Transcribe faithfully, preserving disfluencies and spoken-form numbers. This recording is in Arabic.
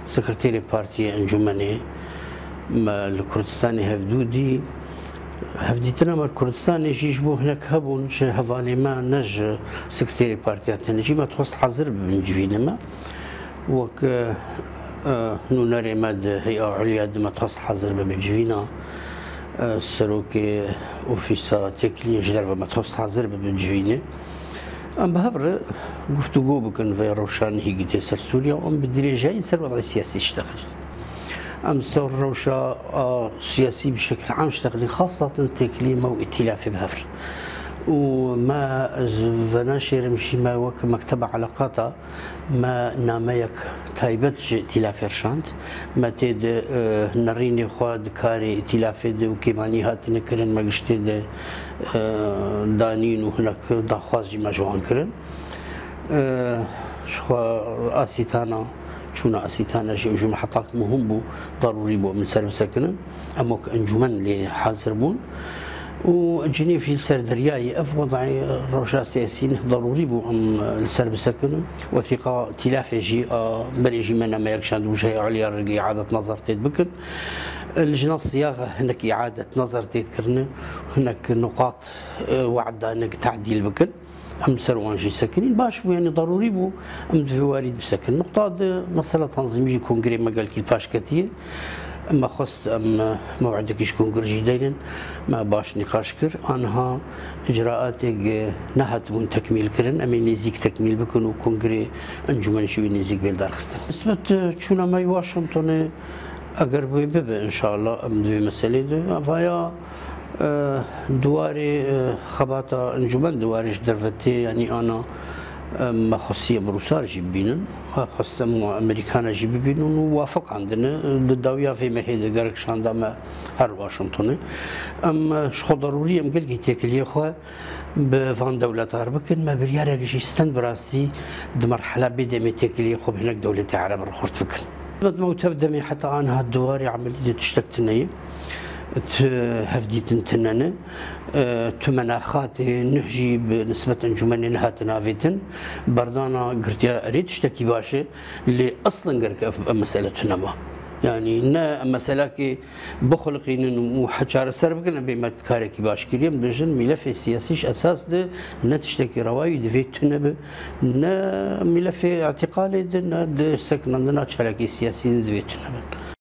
سكرتيري بارتي انجمني ما الكردستاني هفدودي هفديتنا ما الكردستاني شي يجبو هناك هبون شي هفالي ما نج سكرتيري بارتي تنجي ما تخص حظر بنجفينا ما وك آه نو ناري ماد هيئة عليا ما تخص حظر بنجفينا آه سروكي اوفيسا تكلي جدر ما تخص حظر بنجفينا ام بهفر گفتگو بکن و روشان هیگی تسر سوریا ام بدرجه سر وضع سياسي اشتغل ام سر روشا سياسي بشكل عام اشتغل خاصة تكليمة وائتلاف بهفر وما فناشر مشي ما وك مكتب علاقاته ما ناميك تايبت ائتلاف رشانت ما تيد نريني خواد كاري ائتلاف وكيماني هات نكرن ما قشتي دانين وهناك داخواز جي مجوان كرن شخوا اسيتانا شونا اسيتانا جي وجي محطات مهم بو ضروري بو من سرب سكنن اما انجمن اللي حاضر بون وجني في السردرياي اف وضع الروشا السياسيين ضروري بو ام السرب سكن وثيقه ائتلاف جي بريجي منا ما يكشان وجهي عليا رقي اعاده نظر تتبكن لجنة الصياغة هناك إعادة نظر تذكرنا هناك نقاط وعد أنك تعديل بكل أم سروانجي ساكنين باش يعني ضروري بو أم دواريد بسكن نقطة مسألة تنظيمية كونغري ما قال كي باش كتير أما خصت أم موعدك إيش كونغر جديدا ما باش نقاش كر أنها إجراءاتك نهت من تكميل كرن أمي نزيك تكميل بكن وكونغري أنجمن شوي نزيك بيلدار خستن نسبة شونا ما واشنطن اگر ببه ان شاء الله ام دوی مسئله ده ویا دواري خباتا انجمن دواريش درفتي يعني انا مخصية بروسال جيب بينن خاصة امريكانا جيب بينن ووافق عندنا الداوية في مهيد قرق شاندا ما هر واشنطن ام شخو ضروري ام قلقي تاكل خو بفان دولة هربكن ما بريارك جي ستند براسي دمرحلة بدا متاكل خو هناك دولة عرب رخورت فكن موتفدمي حتى أنا هالدواري عملية تشتكتني هفديت تننا تمناخات نهجي بنسبة انجمن نهات نافيتن بردانا قرتيا اريد تشتكي باشي اللي اصلا قرك مسألة نما يعني نا مسألة كي بخلقين وحجار سربكن بما تكاركي باش كريم بجن ملف سياسيش اساس ده نا تشتكي رواي دفيت تنب نا ملف اعتقالي ده نا سكن عندنا تشاركي سياسي دفيت تنب